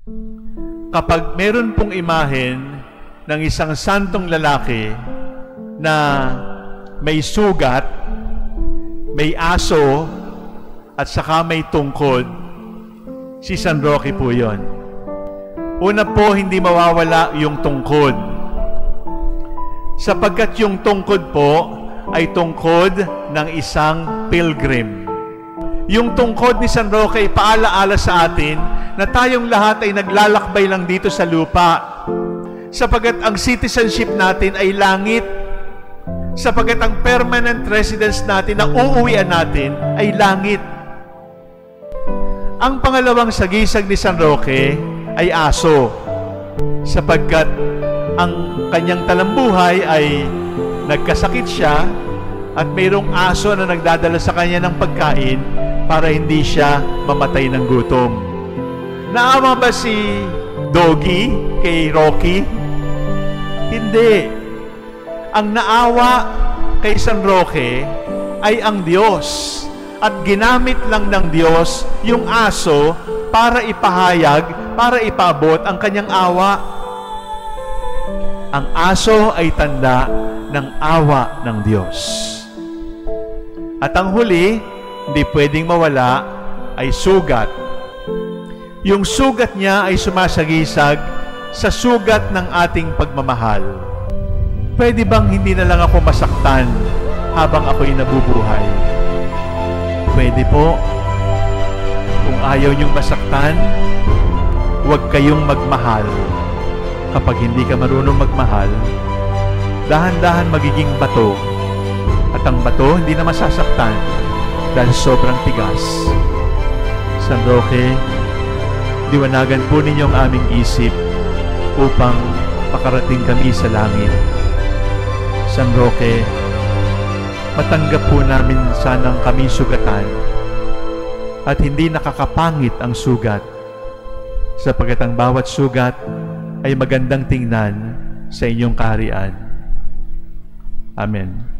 Kapag meron pong imahen ng isang santong lalaki na may sugat, may aso, at saka may tungkod, si San Roque po yun. Una po, hindi mawawala yung tungkod. Sapagkat yung tungkod po ay tungkod ng isang pilgrim. Yung tungkod ni San Roque ay paalaala sa atin na tayong lahat ay naglalakbay lang dito sa lupa. Sapagkat ang citizenship natin ay langit. Sapagkat ang permanent residence natin na uuwian natin ay langit. Ang pangalawang sagisag ni San Roque ay aso. Sapagkat ang kanyang talambuhay ay nagkasakit siya at mayroong aso na nagdadala sa kanya ng pagkain para hindi siya mamatay ng gutom. Naawa ba si Doggy kay Rocky? Hindi. Ang naawa kay San Roque ay ang Diyos. At ginamit lang ng Diyos yung aso para ipahayag, para ipaabot ang kanyang awa. Ang aso ay tanda ng awa ng Diyos. At ang huli, hindi pwedeng mawala, ay sugat. Yung sugat niya ay sumasagisag sa sugat ng ating pagmamahal. Pwede bang hindi na lang ako masaktan habang ako'y nabubuhay? Pwede po. Kung ayaw niyong masaktan, huwag kayong magmahal. Kapag hindi ka marunong magmahal, dahan-dahan magiging bato. At ang bato hindi na masasaktan dahil sobrang tigas. San Roque, liwanagan po ninyo ang aming isip upang makarating kami sa langit. San Roque, matanggap po namin sanang kami sugatan at hindi nakakapangit ang sugat, sapagkat ang bawat sugat ay magandang tingnan sa inyong kaharian. Amen.